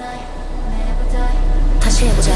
다시 해보자.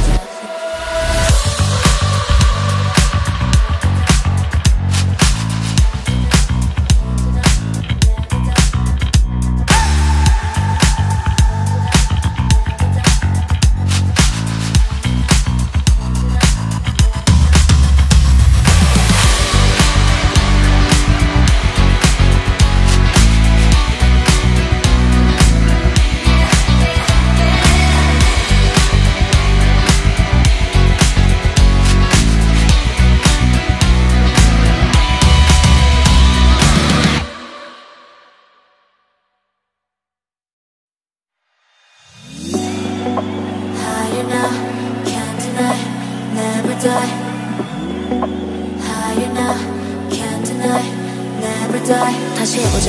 다시 해보자.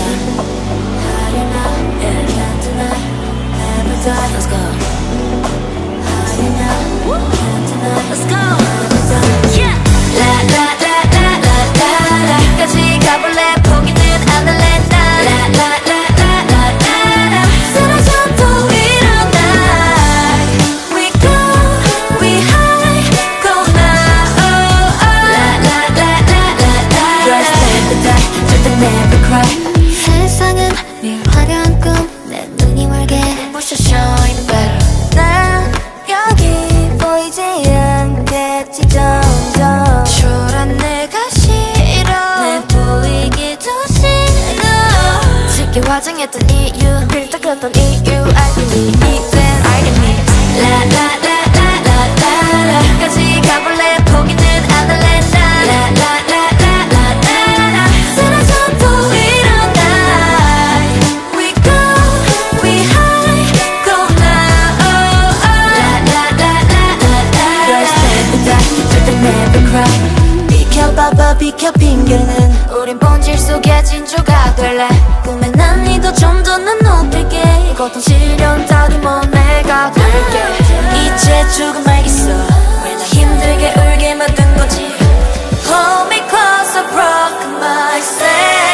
Let's go. Let's go. Yeah. La la la la la la la. 같이 가볼래? 포기는 안 할래? La la la la la la la. 쓰러져도 일어나. We go, we high, go now. Oh oh. La la la la la la. Girls never die, 절대 never cry. 세상은 늘 화려한 꿈, 내 눈이 멀게 push to shine better. 난 여기 보이지 않겠지 점점. 초란 내가 싫어, 내 보이기도 싫어. 쉽게 화장했던 이유, 필터 켰던 이유, 알고 있니? Then 알게 니. La la la la la la la. 같이 가볼래? 포기는 안 할래? La la la la la la la. 쓰러져도 일어나. We go, we high, go now. Oh oh. La la la la la la. Girls never die, 절대 never cry. 비켜봐봐 비켜 핑계는 우린 본질 속의 진주가 될래. 꿈에 난 니도 좀 더 난 높일게. 고통 시련 따위 뭐 내가 될게. 이제 조금 알겠어 왜 나 힘들게 울게 만든 건지. Hold me close, I broke myself.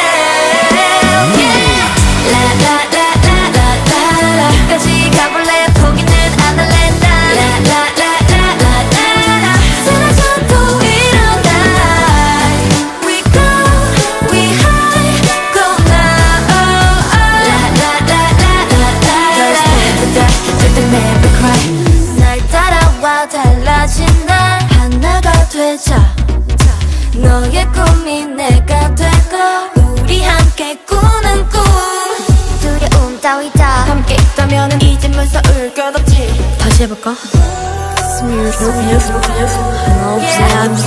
Yeah. La la la la la la la. 같이 가볼래? 포기는 안 할래? La la la la la la la. 쓰러져도 일어나. We go, we high, go now. Oh oh. La la la la la la. Girls never die, 절대 never cry. 날 따라와 달라진 날 하나가 되자. 너의 꿈이 내가 되고 우리 함께 꾸는 꿈. 두려움 따위다 함께 있다면 이제 무서울 것 없지. 다시 해볼까? Smooth, 하나 없어.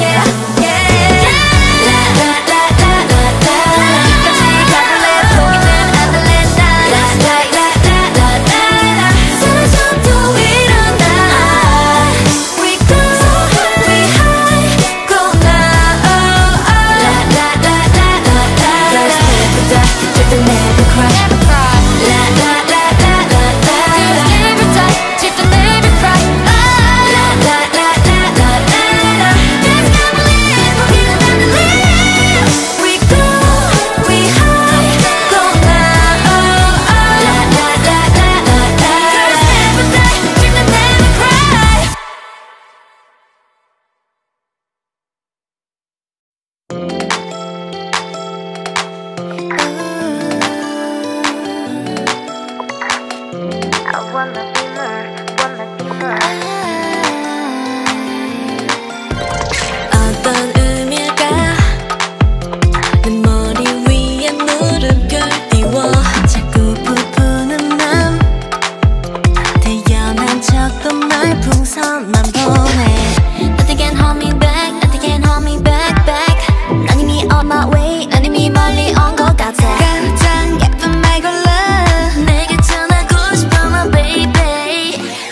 La la la la la la. 같이 가볼래? 포기는 안 할래? La la la la la la la. 쓰러져도 일어나. We go, we high, go now. Oh oh. La la la la la la. Girls never die, 절대 never cry. La la la la la la. Girls never die, 절대 never cry. La la la la la la la. Girls never live, 포기는 안 할래. We go, we high, go now. Oh oh. La la la la la la. Girls never die, 절대 never cry. I wanna be more, wanna be more. 어떤 의미일까? 내 머리 위에 물음표 띄워 자꾸 부푸는 맘. 태연한 척도 말풍선만 보내. Nothing can hold me back, nothing can hold me back, back. 난 이미 on my way, 난 이미 멀리 온 것 같아. 가장 예쁜 말 골라 내게 전하고 싶어 my baby.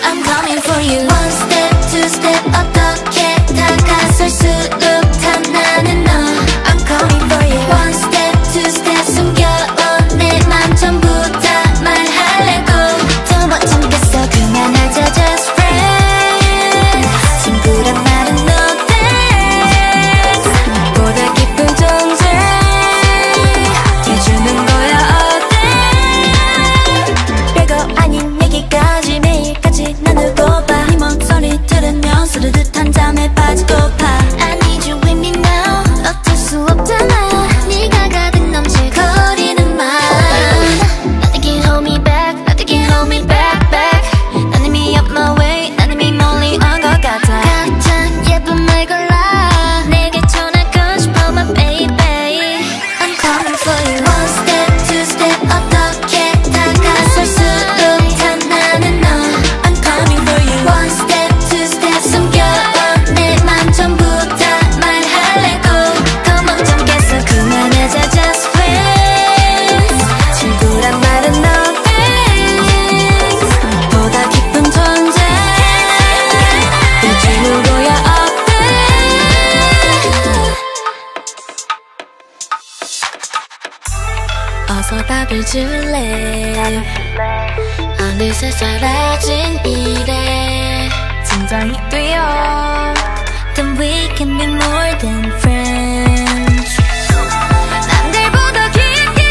줄래 어느새 사라진 일에 진정이 되어 Then we can be more than friends 남들보다 깊게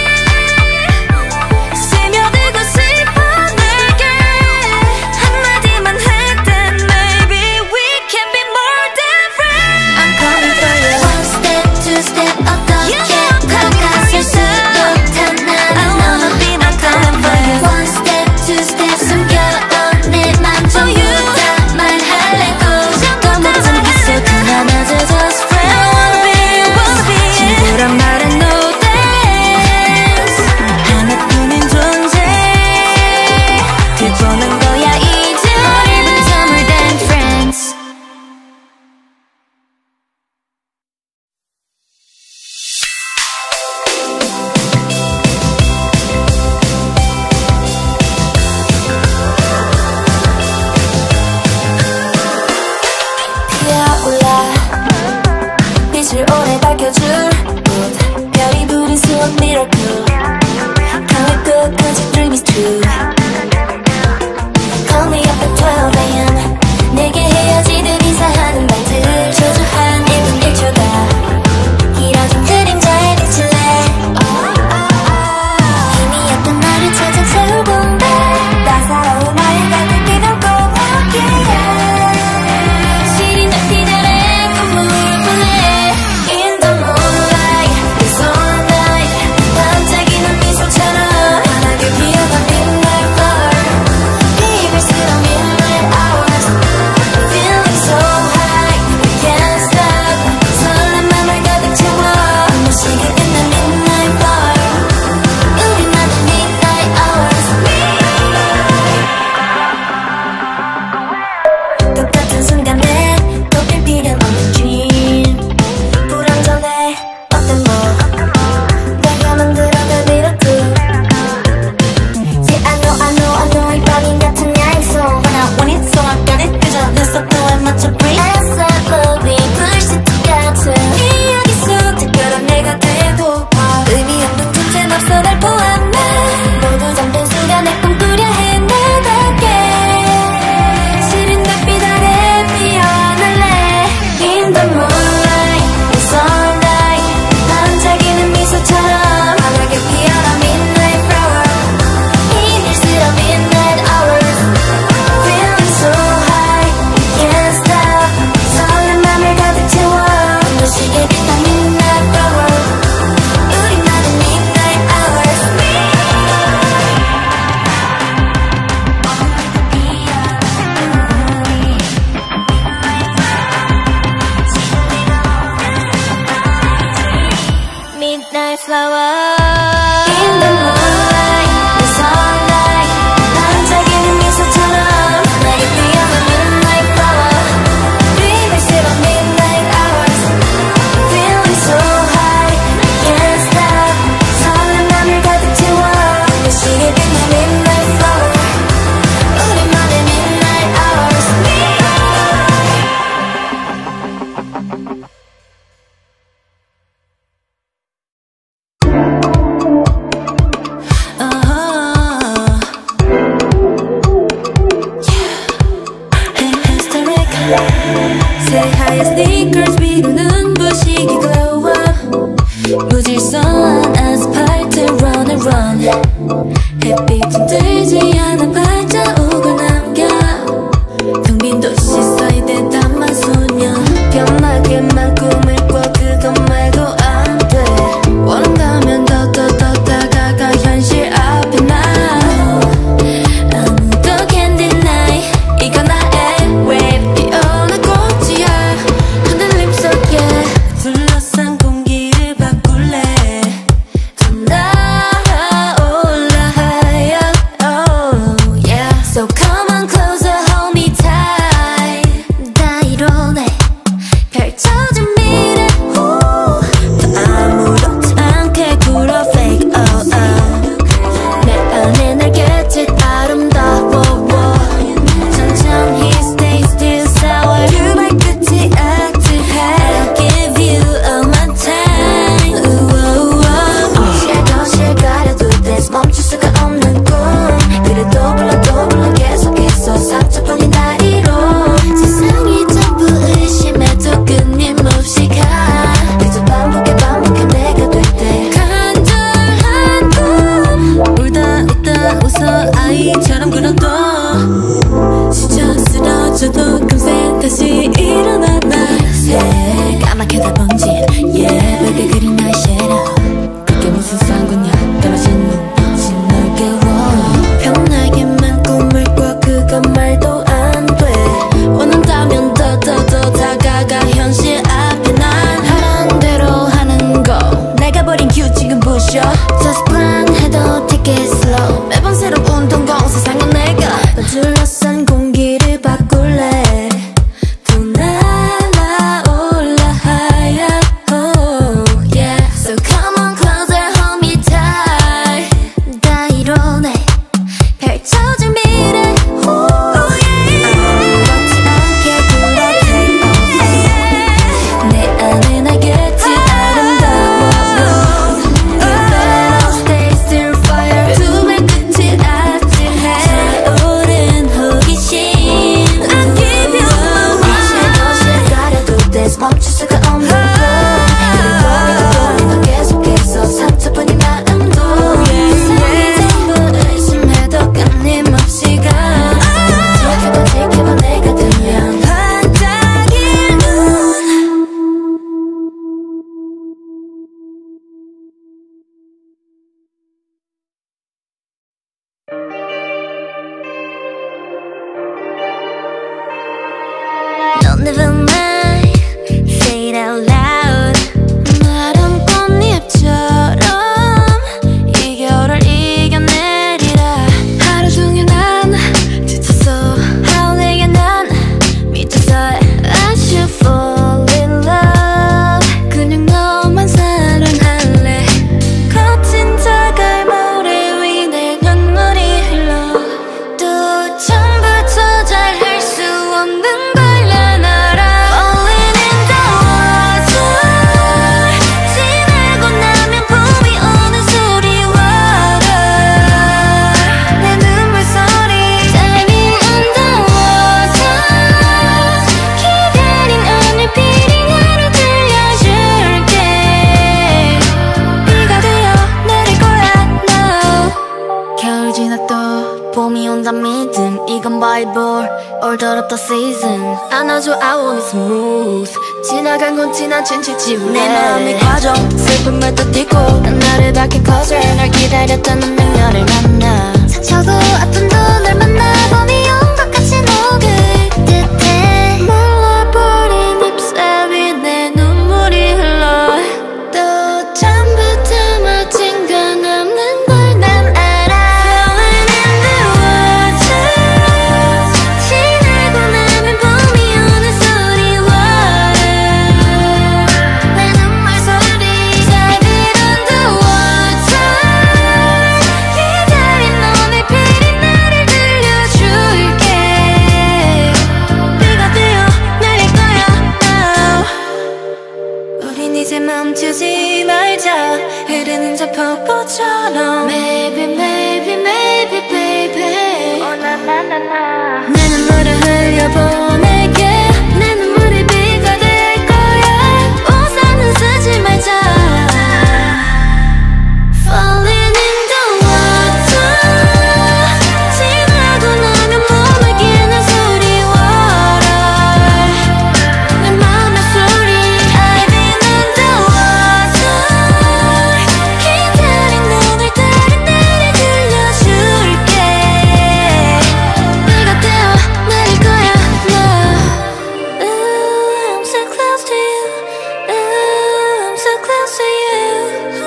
스며들고 싶어 내게 한마디만 할 땐 Maybe we can be more than friends I'm coming for you One step, two step 어떻게 다가설 수 새하얀 스니커즈 위로 눈부시게 glow up 무질서한 아스팔트 run and run 햇빛은 들지 않아 발자국을 남겨 텅 빈 도시 사이대 담만 소년 편하게만 꿈을 꿔 그것 말고 안 돼 원한다면 더 다가가 현실 앞에 now 아무도 can't deny 이건 나의 wave 피어나 꽃이야 흔들림 속에 둘러싼 공기를 바꿀래 더 날아올라 higher oh yeah so come on closer hold me tight 다 이뤄내 펼쳐진 미래 더 아무렇지 않게 굴어 fake oh oh 내 안에 날갯짓 아름다워 천천히 stay still sour 그 발끝이 active I'll give you all my time 쉴도 쉴 가려도 this 지쳐 쓰러져도 금세 다시 일어나 나 까맣게 다 번진 빨개 그린 나의 섀도우 그게 무슨 상관이야 떨어진 눈빛이 널 깨워 편하게만 꿈을 꿔 그건 말도 안 돼 원한다면 더 다가가 현실 앞에 난 하란 대로 하는 거 내가 버린 규칙은 부셔 Just plan 해도 take it slow 매번 새로운 동공 세상은 내가 넌 둘러싼 공기를 바꿀래 또 날아올라 higher oh yeah So come on closer hold me tight 다 이뤄내 펼쳐질 미래 oh yeah 아무렇지 않게 불어 take off 내 안에 날겠지 아름다워 You better stay still fire 숨의 끝이 아찔해 차오른 호기심 I give you my heart 가려도 돼 멈출 수가 없는 꿈 그리고 계속해서 상처뿐인 마음도 세상이 전부 의심해도 끊임없이 가 지켜봐 내가 되면 반짝일 눈 Don't never mind, say it out loud 마른 꽃잎처럼 이 겨울을 이겨내리라 하루 종일 난 지쳤어 How 내게 난 미쳤어 I should fall in love 그냥 너만 사랑할래 거친 자갈 모래 위 내 눈물이 흘러 또 처음부터 잘 할 수 없는 걸 난 알아 Falling in the water 지나고 나면 봄이 오는 소리 water 내 눈물 소리 Diving underwater 기다린 오늘 비리 나를 들려줄게 비가 되어 내릴 거야 now 겨울 지났도 봄이 온단 믿음 이건 바이블 Order of the season 안아줘 I want it smooth 지나간 건 지난 진실 지울래 내 마음의 과정 슬픔을 또 딛고 난 나를 밝힌 closer 널 기다렸던 운명열을 만나 상처도 아픔도 널 만나봄이 온 것 같이 녹을 듯해 말라버린 잎새 위 내 눈물이 흘러 또 처음부터 멋진 건 없는 걸 난 알아 Falling in the water 지나고 나면 봄이 오는 소리 water 내 눈물 소리 Diving underwater 기다린 오늘 비리 나를 들려줄게 비가 되어 내릴 거야 now 우린 이제 멈추지 말자 흐르는 저 폭포처럼 Maybe maybe maybe baby oh na na na na 내 눈물을 흘려보낼게 내 눈물이 비가 될 거야 우산은 쓰지 말자 Falling in the water 지나고 나면 봄을 깨는 소리 water 내 마음의 소리 Diving underwater 기다린 오늘 다른 나를 들려줄게 비가 되어 내릴 거야 now Ooh, I'm so close to you Ooh, I'm so close to you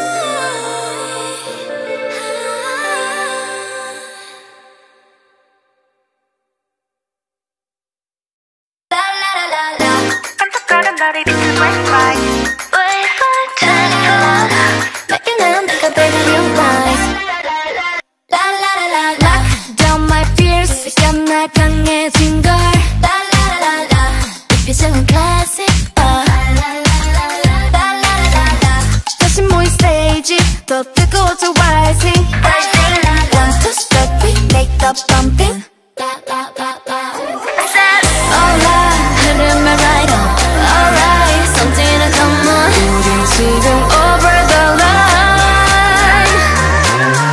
La la la la la 깜짝거린 별이 비친 wi-fi Making them think I better realize La la la la la Lock down my fears 느껴 날 강해진 걸 La la la la la 입혀진 classic La la la la la la la la 다시 모인 스테이지 더 뜨거워져 rising One to step we make the bumping La la la la I said alright 흐르면 right on Alright something come on 우린 지금 over the line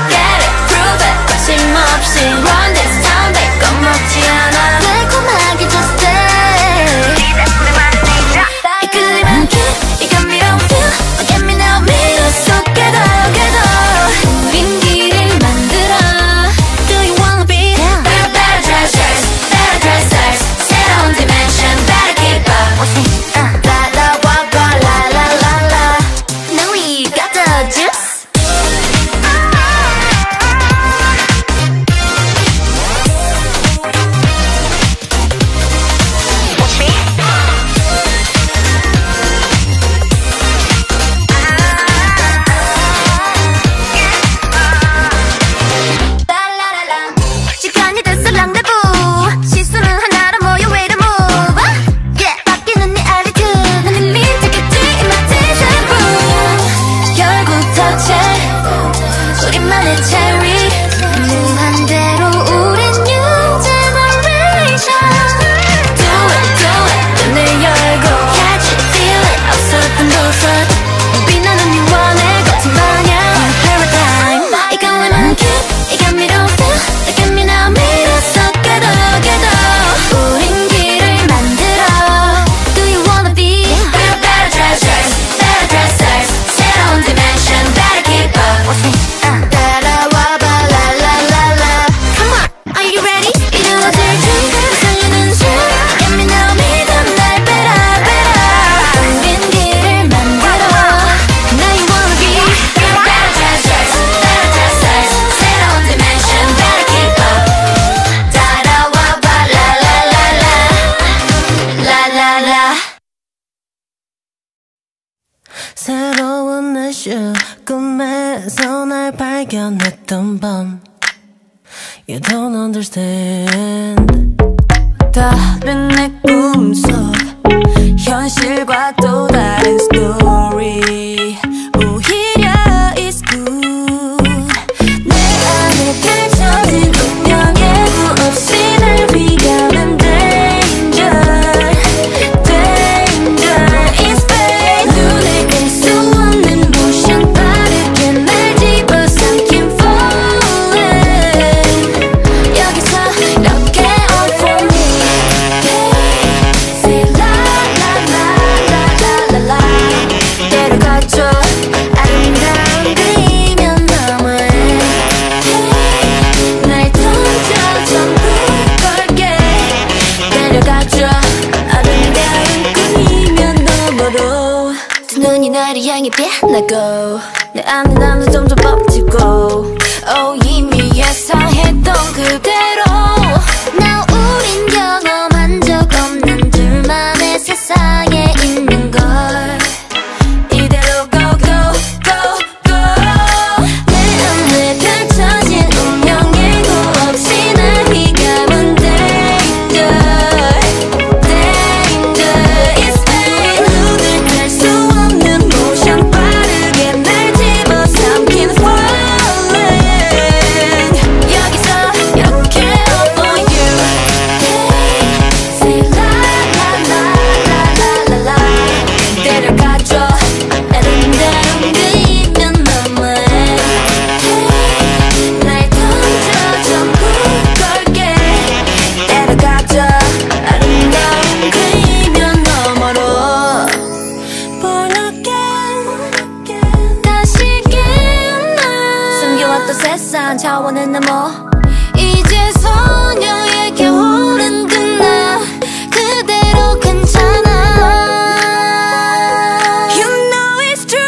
you 꿈에서 날 발견했던 밤 You don't understand 다른 내 꿈속 현실과 또 다른 스토리 오히려 it's good 내 안에 펼쳐진 운명의 구 없이 날 비가는 danger danger it's fate 눈을 뗄 수 없는 motion 빠르게 날 집어삼킨 falling 여기서 이렇게 all for me say la la la la la la la 데려가줘 아름다운 그리면 너무해 날 던져 전부 걸게 데려가줘 아름다운 꿈이면 너머로 두 눈이 나를 향해 빛나고 내 안에 나는 점점 벅지고 이미 예상했던 그대로 Now 우린 경험한 적 없는 둘만의 세상에 있는 걸 이대로 go go go go 내 안에 펼쳐진 운명의 구 없이 날 휘감은 danger danger it's fate 눈을 뗄 수 없는 motion 빠르게 날 집어삼킨 falling 여기서 이렇게 all for you say la la la la la la la 데려가줘 아름다운 그이면 너무해 날 던져 전부 걸게 데려가줘 아름다운 그이면 너머로 Born again 다시 깨어나 숨겨왔던 세상 차원은 넘어 이제 소녀에게 오른 그날 그대로 괜찮아 You know it's true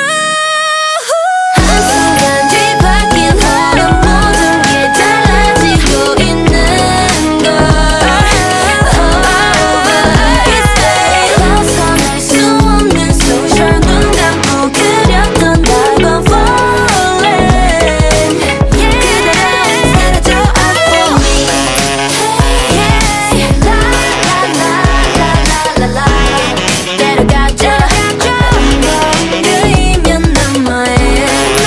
한순간 뒤바뀐 흐름 모든 게 달라지고 있는 걸 It's fate 벗어날 수 없는 social 눈 감고 그렸던 날과 falling 그대로 사라져 out for me Yeah la la la la la la la 데려가줘 그이면 너무해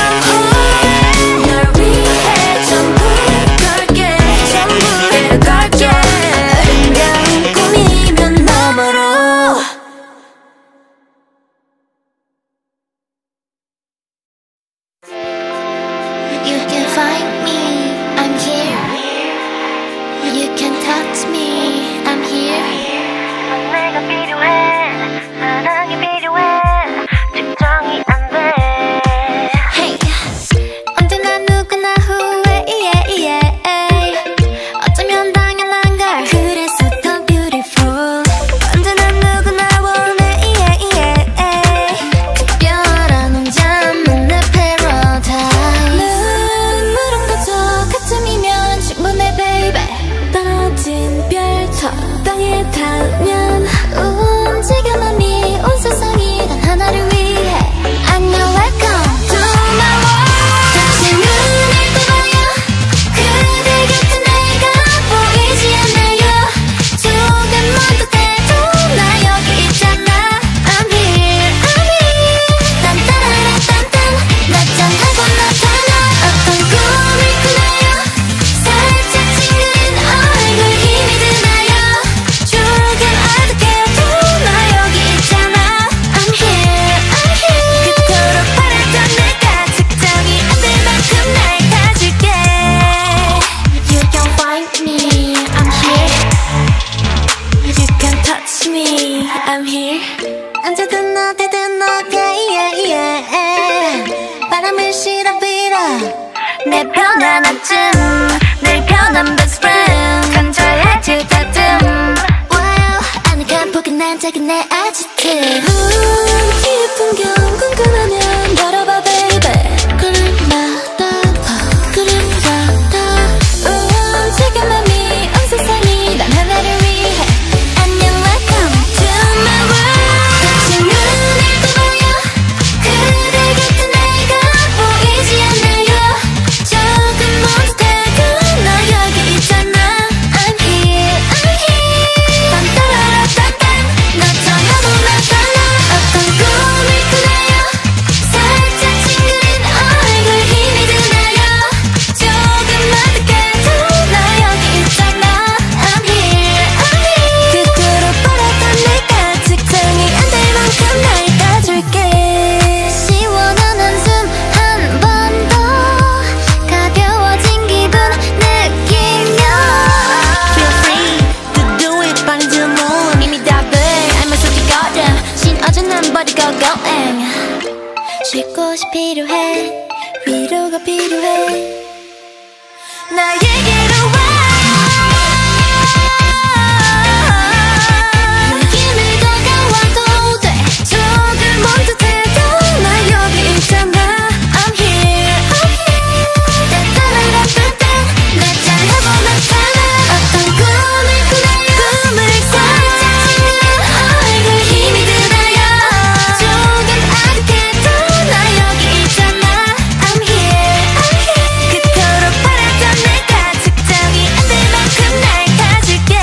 널 위해 전부 걸게 데려갈게 아름다운 꿈이면 너머로 You can find me, I'm here. You can touch me, I'm here. 넌 내가 필요해, 사랑이 필요해. 측정이 안 돼. Hey, 언제나 누구나 후회, yeah, yeah. 어쩌면 당연한 걸. 그래서 더 beautiful. 언제나 누구나 원해, yeah, yeah. 특별한 혼자만 내 paradise. 눈물은 그저 그쯤이면 충분해, baby. 떨어진 별터 땅에 닿으면 움직여 맘이 온 세상이 단 하나를 위해 안녕 welcome to my world 다시 눈을 떠봐요 그대 곁에 내가 보이지 않나요 조금 먼 듯해도 나 여기 있잖아 I'm here I'm here 딴따라란딴딴 낮잠하고 나타나 어떤 꿈을 꾸나요 살짝 찡그린 얼굴 힘이 드나요 조금 어둡게도 나 여기 있잖아 I'm here I'm here 그토록 바랬던 내가 측정이 안 될 만큼 날 가질게 You can find me I'm here You can touch me I'm here 언제든 어디든 okay yeah yeah 바람을 실어 빌어 내 편한 아침 늘 편한 best friend 간절해질 때쯤 Wow 아늑한 포근한 작은 내 아지트 깊은 경 궁금하면 열어봐 baby 그림마다 그림자다 움직여 맘이 온 세상이 단 하나를 위해 안녕 welcome to my world 다시 눈을 떠봐요 그대 곁에 내가 필요해 위로가 필요해 나에게로 와 느낌이 다가와도 돼 조금 먼 듯해도 나 여기 있잖아 I'm here I'm here 따따라라따따 나 잘하고 나타나 어떤 꿈을 꾸네 꿈을 살짝 지금 얼굴 힘이 들어요 조금 아득해도 나 여기 있잖아 I'm here I'm here 그토록 바랐던 내가 측정이 안 될 만큼 날 가질게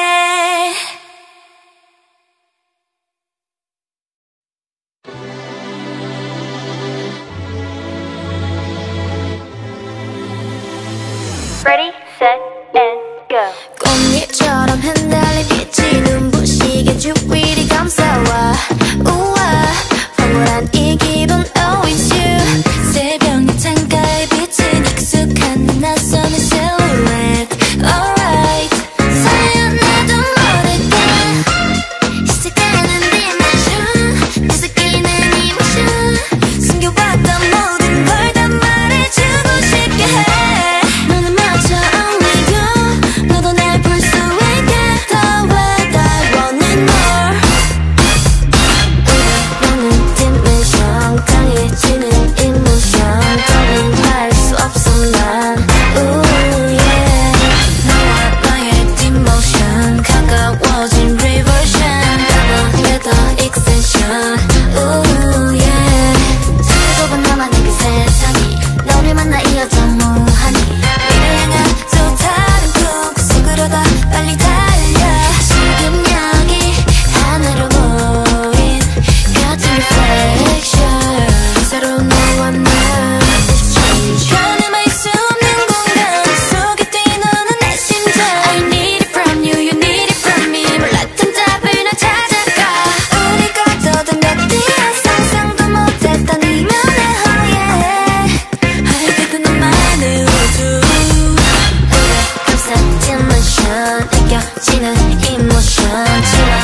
Ready, set, and go. 꽃잎처럼 흩날린 빛이 눈부시게 주위를 감싸와 우와 황홀한 이 기분 Oh it's you 새벽녘 창가에 비친 익숙한 낯선 이 silhouette Alright 사연해도 모를게 시작하는 dimension 뒤섞이는 emotion 숨겨왔던 모든 걸 다 말해주고 싶게 해 너는 마저 only you 너도 날 볼 수 있게 더 what I wanted more 너는 dimension 강해지는 emotion 더는 할 수 없어 난 Ooh yeah 너와 나의 demotion 가까워진 reversion 가방에 더 extension Ooh yeah 좁은 나만의 그 세상이 너를 만나 이어져 무한히 미래 향한 또 다른 꿈 속으로 더 빨리 달려 지금 여기 하늘로 모인 같은 reflection 새로운 너와 나 exchange 가늠할 수 없는 공간 속에 뛰노는 내 심장 I need it from you you need it from me 몰랐던 답을 나 찾아가 우리가 떠든 몇 뒤에 상상도 못했던 이면의 허예 하이급은 너만의 우주 감싼 dimension 느껴지는 emotion 지나